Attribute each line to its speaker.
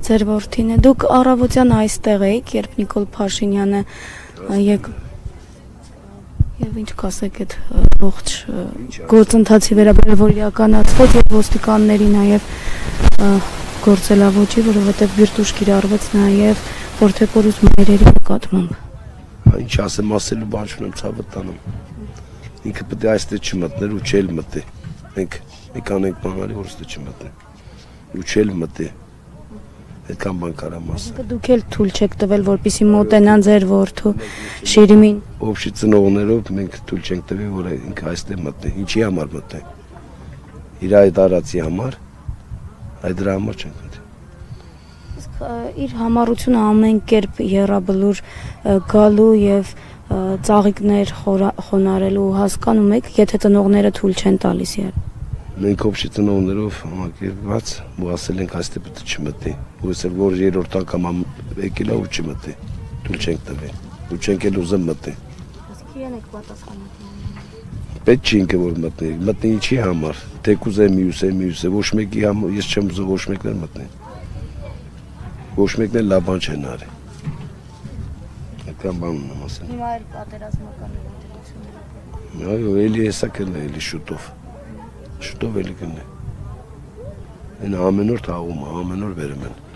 Speaker 1: ձեր որդին է։ Դուք առավոտյան այստեղ եք, երբ Նիկոլ Փաշինյանը եւ ինչ կասեք այդ ողջ գործընթացի վերաբերյալ, որ իրականացվեց եւ ոստիկանների նաեւ գործելավոճի, որովհետեւ բիրտուշ կիրառվեց նաեւ որդեփորուց մայրերի նկատմամբ։
Speaker 2: Ինչ ասեմ, ասելու բան չունեմ, ցավը տանում։ Ինքը պետք է այստեղ չմտներ ու չել մտի։ Մենք անենք բանալի, որ այստեղ չմտնի։ Ու չել մտի։ Այդքան բան կարամ ասել։
Speaker 1: Դուք էլ թույլ չեք տվել, որպեսզի մոտենան ձեր որդու Շիրիմին։
Speaker 2: Ովշի ծնողներով մենք թույլ չենք տվել, որ ինքը այստեղ մտնի։ Ինչի համար մտնի։ Իր այդ արածի համար, այդ դրա համար չենք մտնի։
Speaker 1: Իսկ իր համառությունը ամեն կերպ եռաբլուր գալու եւ ծաղիկներ խոնարելու հասկանում եք, եթե ծնողները թույլ չեն տալիս իհարկե։
Speaker 2: Մենք ովշի ծնողներով համակերպված ու ասել ենք այստեղ պետք է չմտնի։ Ու ասել որ երրորդ անգամ եկել է ու չմտնի։ Թույլ չենք տվել։ Ու չենք էլ ուզում մտնի։
Speaker 1: Իսկ իրեն եք պատասխանում։
Speaker 2: Պետք չի ինքը որ մտնի։ Մտնի ինչի համար։ Թեկուզ է մյուս է, ոչ մեկի համար ես չեմ ուզում ոչ մեկն էլ մտնի։ Ոչ մեկն էլ լավ բան չեն արի։ Այդքան բան ունեմ ասել։
Speaker 1: Հիմա էլ պատերազմական իրադրությունները։
Speaker 2: Այո, էլի հեսա կլինի, էլի շուտով։ Շուտով էլի կլինի։ Այն ամեն օր թաղում է, ամեն օր վերում են։